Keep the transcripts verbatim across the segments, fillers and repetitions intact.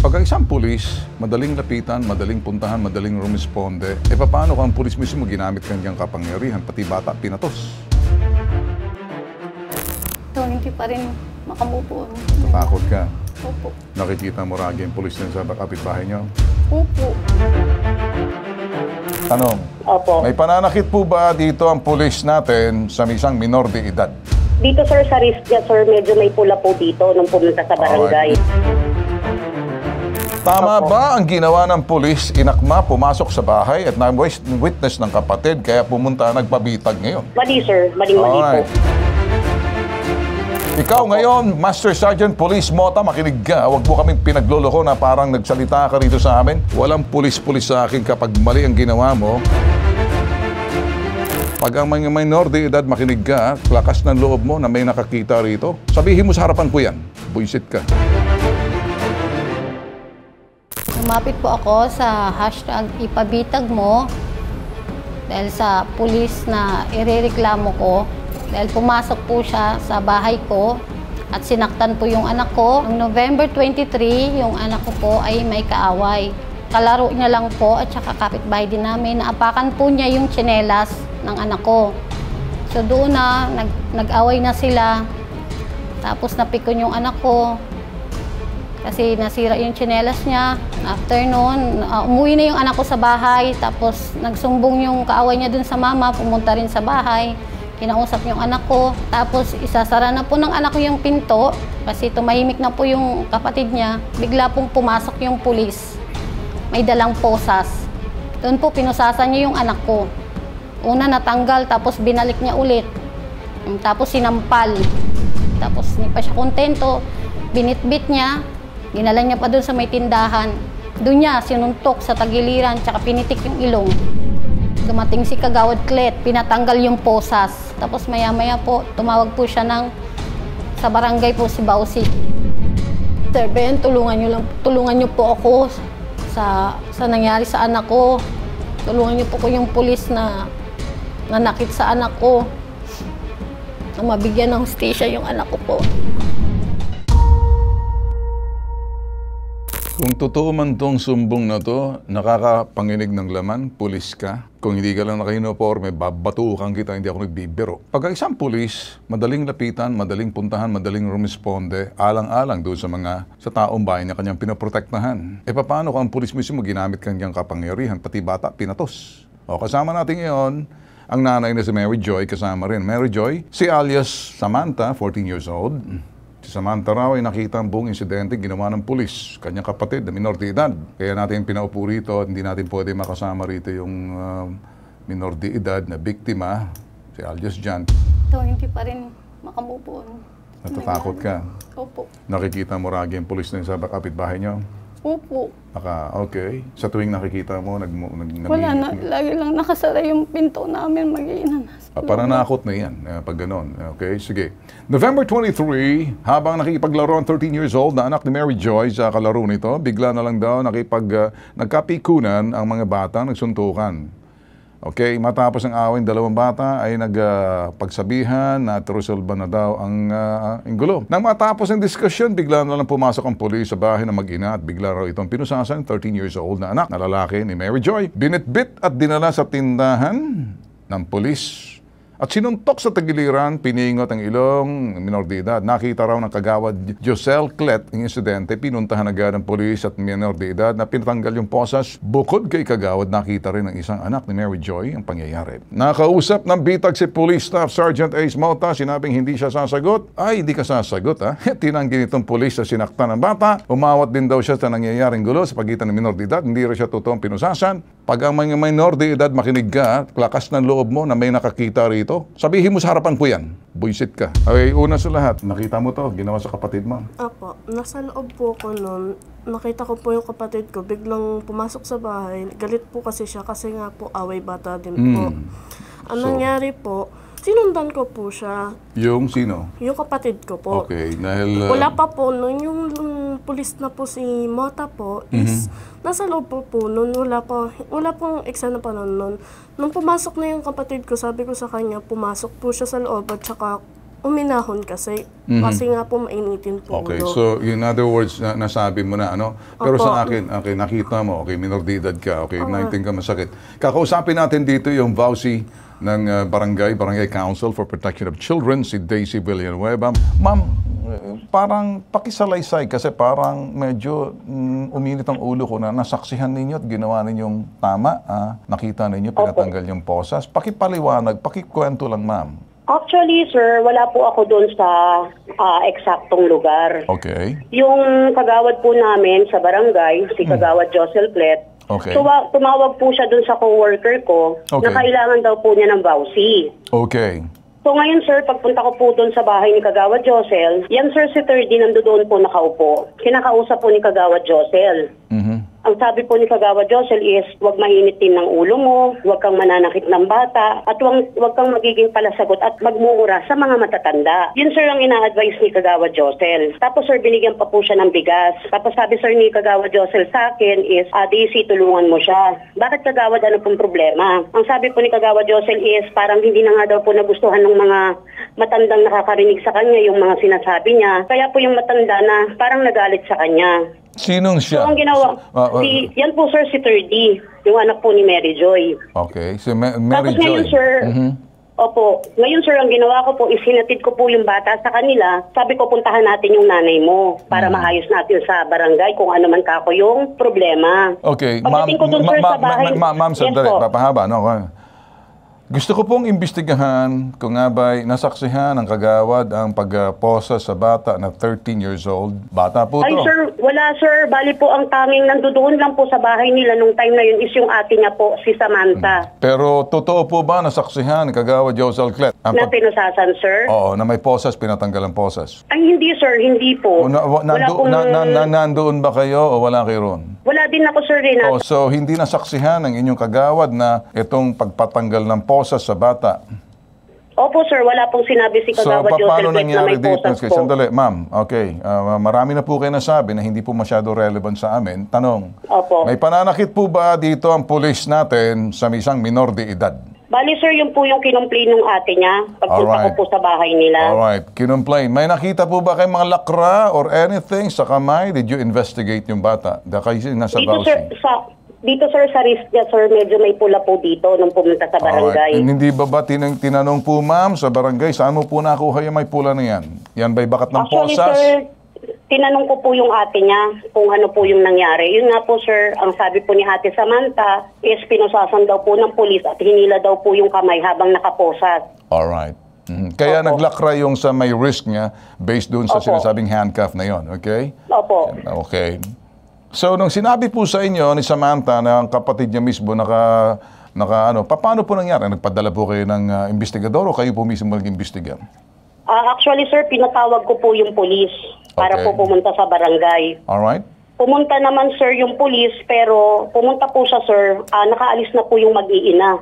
Pag isang pulis, madaling lapitan, madaling puntahan, madaling rumisponde, eh paano kung ang pulis mismo ginamit kanyang kapangyarihan, pati bata pinatos? So, hindi pa rin makamove on. Natakot ka? Opo. Nakikita mo ragi yung pulis na sa kapitbahay niyo? Opo. Tanong, Opo. may pananakit po ba dito ang pulis natin sa isang minor de edad? Dito sir, sa risk niya sir, medyo may pula po dito nung pumunta sa barangay. Tama Opo. ba ang ginawa ng pulis, inakma, pumasok sa bahay at na-witness ng kapatid kaya pumunta nagpabitag ngayon? Mali sir, maling-mali po. Alright. Ikaw ngayon, Master Sergeant Police Mota, makinig ka. Huwag mo kaming pinagloloko na parang nagsalita ka rito sa amin. Walang pulis-pulis sa akin kapag mali ang ginawa mo. Pag ang mga minor de edad, makinig ka, lakas ng loob mo na may nakakita rito, sabihin mo sa harapan ko yan. Buisit ka. Lumapit po ako sa hashtag ipabitag mo dahil sa pulis na irereklamo ko. Dahil pumasok po siya sa bahay ko at sinaktan po yung anak ko. Noong November twenty-three, yung anak ko po ay may kaaway. Kalaro niya lang po at saka kapitbahay din namin. Naapakan po niya yung tsinelas ng anak ko. So doon na, nag, nag-away na sila. Tapos napikon yung anak ko. Kasi nasira yung tsinelas niya. After noon, uh, umuwi na yung anak ko sa bahay. Tapos nagsumbong yung kaaway niya dun sa mama, pumunta rin sa bahay. Kinausap yung anak ko. Tapos isasara na po ng anak ko yung pinto kasi tumahimik na po yung kapatid niya. Bigla pong pumasok yung pulis. May dalang posas. Doon po pinusasan niya yung anak ko. Una natanggal tapos binalik niya ulit. Tapos sinampal. Tapos hindi pa siya kontento. Binitbit niya. Ginala niya pa doon sa may tindahan. Doon niya sinuntok sa tagiliran tsaka pinitik yung ilong. Dumating si Kagawad Clet, pinatanggal yung posas. Tapos maya-maya po, tumawag po siya ng sa barangay po si Bausi. Sir Ben, tulungan niyo lang, tulungan niyo po ako sa sa nangyari sa anak ko. Tulungan niyo po ko yung pulis na nanakit sa anak ko. Na mabigyan ng hustisya yung anak ko po. Kung totoo man tong sumbong na to, nakakapanginig ng laman, pulis ka. Kung hindi ka lang naka-uniforme, babatukan kita, hindi ako nagbibiro. Pag isang pulis, madaling lapitan, madaling puntahan, madaling rumisponde, alang-alang doon sa mga sa taong bayan na kanyang pinaprotektahan. E paano kung ang pulis mismo ginamit kanyang kapangyarihan, pati bata pinatos? O kasama natin ngayon, ang nanay na si Mary Joy, kasama rin. Mary Joy, si alias Samantha, fourteen years old. Si Samantha raw ay nakita ang buong insidente ginawa ng pulis, kanyang kapatid na minor de edad. Kaya natin pinaupo rito at hindi natin pwede makasama rito yung uh, minor de edad na biktima, si alias Jan. So, hindi pa rin makamove on. Natatakot ka? Opo. Nakikita mo ragi ang pulis na sa kapitbahay niyo? Opo. Naka, okay. Sa tuwing nakikita mo, nag, nag Wala na, lagi lang nakasara yung pinto namin mag-iinan. Ah, pananakot na yan, uh, pag ganon. Okay, sige. November twenty-three, habang nakikipaglaro ang thirteen years old na anak ni Mary Joy sa kalaro nito, bigla na lang daw nakipag, uh, nagkapikunan ang mga bata, nagsuntukan. Okay, matapos ang awin, dalawang bata ay nagpagsabihan uh, na resolba na daw ang, uh, ang gulo. Nang matapos ang diskusyon, bigla na lang pumasok ang pulis sa bahay ng mag-ina at bigla raw itong pinusasan, thirteen years old na anak na lalaki ni Mary Joy. Binitbit at dinala sa tindahan ng pulis. At sinuntok sa tagiliran, piningot ang ilong, minor de edad. Nakita raw ng kagawad Josel Clet ang insidente, pinuntahan agad ng polis at minor de edad na pinatanggal yung posas. Bukod kay kagawad, nakita rin ng isang anak ni Mary Joy ang pangyayari. Nakausap ng bitag si Police Staff Sergeant Ace Mota, sinabing hindi siya sasagot. Ay, hindi ka sasagot ha. Tinanggi nitong polis sa sinaktan ng bata. Umawat din daw siya sa nangyayaring gulo sa pagitan ng minor de edad. Hindi rin siya totoong pinusasan. Pag ang mga minor de edad, makinig ka, lakas ng loob mo na may nakakita rito, sabihin mo sa harapan ko yan. Buisit ka. Okay, una sa lahat, nakita mo to, ginawa sa kapatid mo. Apo, nasa loob po ko noon. Nakita ko po yung kapatid ko, biglang pumasok sa bahay. Galit po kasi siya kasi nga po away bata din po. Mm. Ang So, nangyari po, sinundan ko po siya. Yung sino? Yung kapatid ko po. Okay, dahil... uh, Wala pa po noon, yung, yung pulis na po si Mota po is nasa loob po po noon. Wala pa, wala pong eksena pa noon noon. Nung pumasok na yung kapatid ko, sabi ko sa kanya, pumasok po siya sa loob at saka Uminahon kasi. Kasi nga po mainitin po Okay, ulo. so in other words, na, nasabi mo na, ano? Pero Opo. sa akin, okay, nakita mo, okay, minor de edad ka, okay, nineteen ka masakit. Kakausapin natin dito yung V A U S I ng uh, Barangay, Barangay Council for Protection of Children, si Daisy Villanueva. Ma'am, eh, parang pakisalaysay kasi parang medyo mm, uminit ang ulo ko na nasaksihan ninyo at ginawa ninyong tama. Ah, nakita ninyo, pinatanggal yung posas. Pakipaliwanag, pakikwento lang, ma'am. Actually, sir, wala po ako doon sa ah, eksaktong lugar. Okay. Yung kagawad po namin sa barangay, si Kagawad Josel Plet, Okay. tuwa- tumawag po siya doon sa co-worker ko Okay. na kailangan daw po niya ng V A U S I. Okay. So ngayon, sir, pagpunta ko po doon sa bahay ni Kagawad Josel, yan, sir, si thirty nando doon po nakaupo. Kinakausap po ni Kagawad Josel. Mhm. Ang sabi po ni Kagawad Josel is, huwag mainitin ng ulo mo, huwag kang mananakit ng bata, at huwag, huwag kang magiging palasagot at magmumura sa mga matatanda. Yun, sir, ang ina-advise ni Kagawad Josel. Tapos, sir, binigyan pa po siya ng bigas. Tapos sabi, sir, ni Kagawad Josel sa akin is, ah, Daisy, tulungan mo siya. Bakit, Kagawad, ano pong problema? Ang sabi po ni Kagawad Josel is, parang hindi na nga daw po nagustuhan ng mga matandang nakakarinig sa kanya yung mga sinasabi niya. Kaya po yung matanda na parang nagalit sa kanya. Sinong siya? So, ang ginawa, Ah, ah, si, yan po, sir, si thirty, yung anak po ni Mary Joy. Okay, si Ma- Mary Tapos ngayon, Joy. sir, Mhm. opo, ngayon, sir, ang ginawa ko po is hinatid ko po yung bata sa kanila. Sabi ko, puntahan natin yung nanay mo para maayos natin sa barangay kung ano man kako yung problema. Okay, ma'am, Pagdating ko dun, sir, ma- sa bahay, ma- ma- ma'am, yes sandali, po. papahaba, no? Gusto ko pong imbestigahan kung nga ba'y nasaksihan ng kagawad ang pagposa sa bata na thirteen years old. Bata po Ay, to. sir, wala, sir. Bali po, ang tanging nandoon lang po sa bahay nila nung time na yun is yung ate niya po, si Samantha. Pero totoo po ba nasaksihan ni kagawad Josel Clet? Ang Na pag- pinusasan, sir? Oo, na may posas, pinatanggal ang posas. Ay, hindi, sir. Hindi O, po. na, wa- wala nando, pong... na, na, na, nandoon ba kayo o wala kayo ron? Wala din ako, sir, rin. Oh, so hindi nasaksihan ng inyong kagawad na itong pagpatanggal ng posas sa bata. Opo, sir. Wala pong sinabi si So, Kagawad pa- Josel paano Plet na nangyari may dito? posas Okay, po. sandali, ma'am. Okay, ah, marami na po kayo nasabi na hindi po masyado relevant sa amin. Tanong, Opo. may pananakit po ba dito ang pulis natin sa isang minor de edad? Bali, sir, yun po yung kinomplain ng ate niya pagpunta Alright. ko po sa bahay nila. Alright, kinumplain. May nakita po ba kayong mga lakra or anything sa kamay? Did you investigate yung bata? Dahil kayo nasa Dito, sir, Bausi. sa... Dito, sir, sa Ristia, sir, medyo may pula po dito nung pumunta sa Alright. barangay. And hindi ba ba tinang, tinanong po, ma'am, sa barangay, saan mo po nakuha yung may pula na yan? Yan ba'y bakat ng Actually, posas? sir, tinanong ko po yung ate niya kung ano po yung nangyari. Yun nga po, sir, ang sabi po ni Ate Samantha is pinusasan daw po ng pulis at hinila daw po yung kamay habang nakaposas. Alright. Mhm. Kaya Opo. naglakra yung sa may risk niya based doon sa Opo. sinasabing handcuff na yon, okay? Opo. Okay. So, nung sinabi po sa inyo ni Samantha na ang kapatid niya mismo naka, naka ano, pa- paano po nangyari? Nagpadala po kayo ng ah, investigador o kayo po mismo nag-imbestiga? Ah, actually, sir, pinatawag ko po yung pulis para Okay. po pumunta sa barangay. Alright? Pumunta naman, sir, yung pulis, pero pumunta po siya, sir, ah, nakaalis na po yung mag-iina.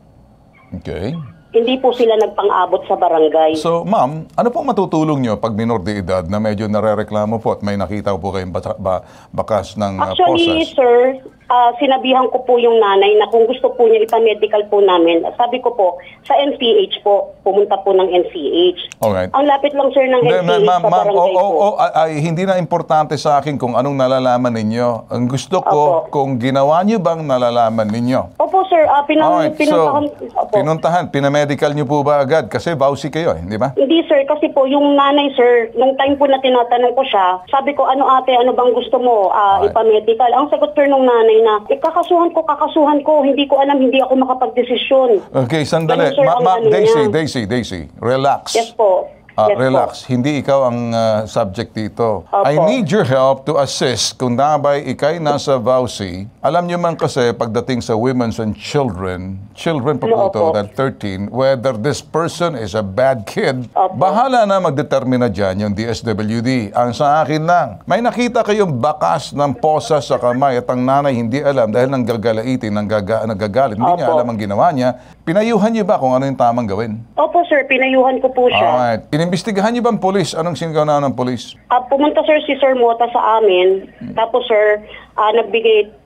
Okay. Hindi po sila nagpang-abot sa barangay. So, ma'am, ano pong matutulong nyo pag minor de edad na medyo narereklamo po at may nakita po kayong bata- ba- bakas ng ah, Actually, posas? sir, ah, sinabihan ko po yung nanay na kung gusto po niya ipamedical po namin, sabi ko po, sa N C H po, pumunta po ng N C H. Alright. Ang lapit lang, sir, ng N C H Ma'am, ma'am, sa ma'am, barangay oh, oh, po. oh, ay, ay, hindi na importante sa akin kung anong nalalaman ninyo. Ang gusto ko, Opo. kung ginawa nyo bang nalalaman ninyo. Opo, sir, ah, pinang, Alright, so, pinuntahan, opo. pinuntahan, pinamedical nyo po ba agad? Kasi Bausi kayo, eh, di ba? Hindi, sir, kasi po yung nanay, sir, nung time po na tinatanong ko siya, sabi ko, ano ate, ano bang gusto mo ah, Alright. ipamedical? Ang sagot, sir, nung nanay na, ikakasuhan ko, kakasuhan ko, hindi ko alam, hindi ako makapagdesisyon. Okay, sandali. Ganun, sir, Ma- ang ma- ano Daisy, niya. Daisy, Daisy, relax. Yes po. Ah, Yes po. relax. Hindi ikaw ang ah, subject dito. Opo. I need your help to assist kung nabay ikay nasa Vauci. Alam niyo man kasi pagdating sa women's and children, children pa po Ano, ito, opo. that thirteen, whether this person is a bad kid, Opo. bahala na magdetermina dyan yung D S W D. Ang sa akin lang, may nakita kayong bakas ng posa sa kamay at ang nanay hindi alam dahil nang gagalaitin, nang gaga, nagagalit, hindi niya Opo. alam ang ginawa niya. Pinayuhan niyo ba kung ano yung tamang gawin? Opo, sir, pinayuhan ko po siya. Alright. Inimbestigahan niyo ba ang polis? Anong sinigaw na ng polis? Ah, pumunta, sir, si Sir Mota sa amin. Tapos, sir, ah, nagbigay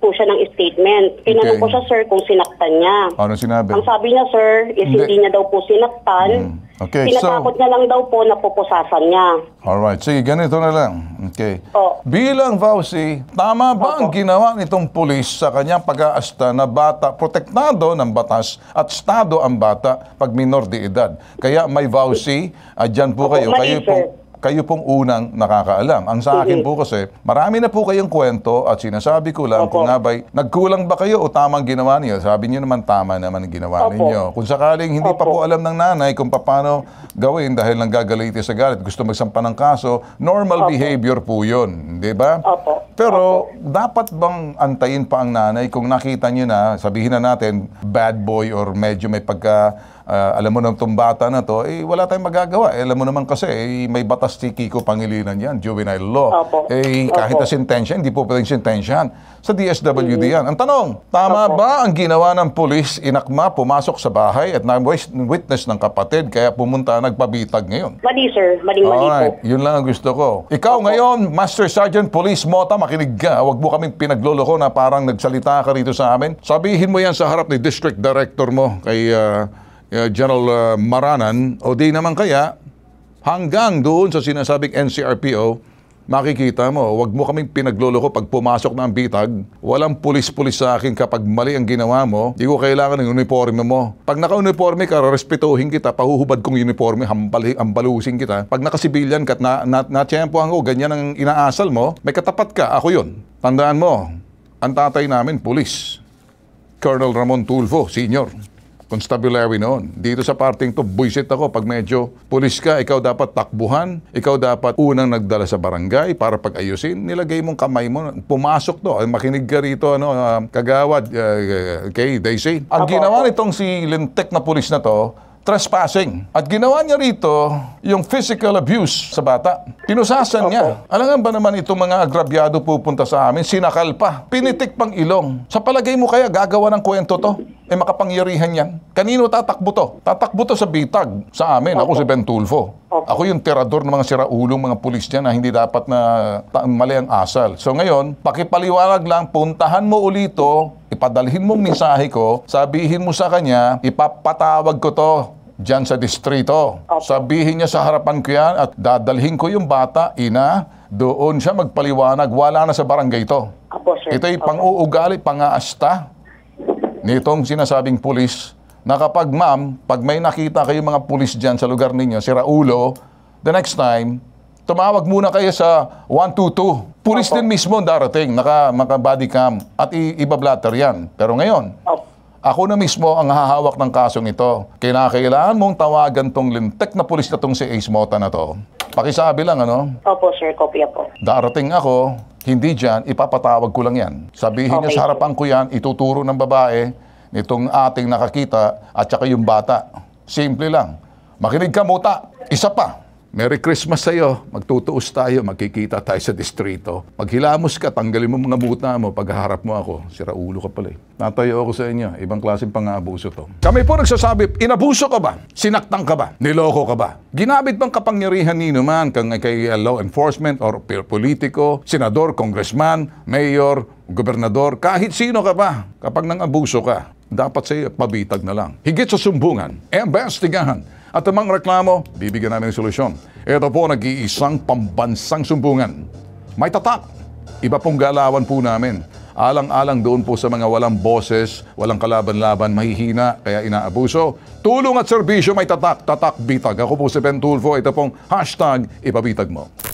po siya ng statement. Tinanong Okay. ko siya, sir, kung sinaktan niya. Ano sinabi? Ang sabi niya, sir, is Hindi. hindi niya daw po sinaktan. Mm. Okay, Tinatakot so- niya lang daw po na pupusasan niya. Alright, sige, ganito na lang. Okay. O, Bilang Vauci, tama ba ang Opo. ginawa nitong pulis sa kanyang pag-aasta na bata, protektado ng batas at estado ang bata pag minor de edad? Kaya may Vauci, ah, dyan po Opo, kayo. mali, Kayo sir. pong, kayo pong unang nakakaalam. Ang sa akin Mhm. po kasi, marami na po kayong kwento at sinasabi ko lang Opo. kung nga ba'y nagkulang ba kayo o tamang ginawa niyo. Sabi niyo naman tama naman ang ginawa Opo. ninyo. Kung sakaling hindi pa po Opo. alam ng nanay kung paano gawin dahil nanggagalitis sa galit, gusto magsampa ng kaso, normal Opo. behavior po yun. Di ba? Opo. Pero dapat bang antayin pa ang nanay kung nakita niyo na, sabihin na natin, bad boy or medyo may pagka, ah, alam mo na itong bata na to, eh wala tayong magagawa. Eh, alam mo naman kasi, eh, may batas si Kiko Pangilinan yan, juvenile law. Opo. Eh kahit Opo. na sentensya, hindi po pwedeng sentensyahan. Sa D S W D yan. Ang tanong, tama Opo. ba ang ginawa ng pulis, inakma, pumasok sa bahay at na-witness ng kapatid, kaya pumunta, nagpabitag ngayon? mali, sir. Maling-mali po. Alright, yun lang ang gusto ko. Ikaw Opo. ngayon, Master Sergeant Police Mota, makinig ka. Huwag mo kaming pinagloloko na parang nagsalita ka rito sa amin. Sabihin mo yan sa harap ni District Director mo kay uh, uh, General uh, Maranan, o di naman kaya hanggang doon sa sinasabing N C R P O, makikita mo, huwag mo kaming pinagloloko pag pumasok na ang bitag. Walang pulis-pulis sa akin kapag mali ang ginawa mo. Di ko kailangan ng uniforme mo. Pag naka-uniforme ka, respetuhin kita, pahuhubad kong uniforme, hambal, hambalusin kita. Pag naka-civilian ka at na, na, na-tiyempohan ko, ganyan ang inaasal mo, may katapat ka, ako yun. Tandaan mo, ang tatay namin, pulis. Colonel Ramon Tulfo, Senior. Constabulary noon. Dito sa parting to, buisit ako. Pag medyo pulis ka, ikaw dapat takbuhan. Ikaw dapat unang nagdala sa barangay para pag-ayusin. Nilagay mong kamay mo. Pumasok to. Ay, makinig ka rito, ano, uh, kagawad, uh, kay Daisy. Ang Apo, ginawa apo. nitong si lintek na pulis na to, trespassing. At ginawa niya rito yung physical abuse sa bata. Pinusasan niya. Alam nga ba naman itong mga agrabyado pupunta sa amin, sinakal pa. Pinitik pang ilong. Sa palagay mo kaya gagawa ng kwento to? Eh makapangyarihan yan. Kanino tatakbo to? Tatakbo to sa bitag sa amin. Ako si Ben Tulfo. Ako yung tirador ng mga siraulong mga pulis dyan na hindi dapat na ta- mali ang asal. So ngayon, pakipaliwanag lang, puntahan mo ulito, ipadalhin mong mensahe ko, sabihin mo sa kanya, ipapatawag ko to dyan sa distrito. Sabihin niya sa harapan ko yan at dadalhin ko yung bata, ina, doon siya magpaliwanag, wala na sa barangay to. Apo, sir. Ito'y Opo. pang-uugali, pang-aasta nitong sinasabing pulis na kapag ma'am, pag may nakita kayo mga pulis dyan sa lugar ninyo, si Raulo, the next time, tumawag muna kayo sa one two two. Pulis Opo. din mismo darating, naka, naka body cam at i- ibablatter yan. Pero ngayon, Opo. ako na mismo ang hahawak ng kasong ito. Kinakailangan mong tawagan tong lintek na pulis na tong si Ace Mota na to. Pakisabi lang, ano? Opo, sir. Kopya po. Darating ako, hindi dyan, ipapatawag ko lang yan. Sabihin niyo Okay, sa harapan ko yan, ituturo ng babae, nitong ating nakakita, at saka yung bata. Simple lang. Makinig ka, Muta. Isa pa. Merry Christmas sa iyo. Magtutuos tayo, magkikita tayo sa distrito. Maghilamos ka, tanggalin mo mga buta mo, pagharap mo ako. Sira ulo ka pala eh. Natayo ako sa inyo. Ibang klaseng pang-aabuso to. Kami po nagsasabi, inabuso ka ba? Sinaktan ka ba? Niloko ka ba? Ginamit bang kapangyarihan nino man kang kay uh, law enforcement or p- politiko, senador, congressman, mayor, gobernador, kahit sino ka ba? Kapag nang abuso ka, dapat sa iyo pabitag na lang. Higit sa sumbungan, investigahan. At ang mga reklamo, bibigyan namin ng solusyon. Ito po nag-iisang pambansang sumbungan. May tatak. Iba pong galawan po namin. Alang-alang doon po sa mga walang boses, walang kalaban-laban, mahihina, kaya inaabuso. Tulong at serbisyo may tatak, tatak bitag. Ako po si Ben Tulfo. Ito pong hashtag ipabitag mo.